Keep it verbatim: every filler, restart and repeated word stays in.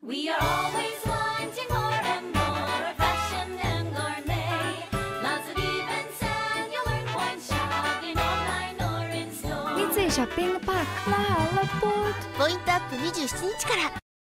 We are always wanting more and more fashion and gourmet. Lots of events and you'll earn points shopping online or in store. 三井ショッピングパークララポートポイントアップにじゅうしちにちから。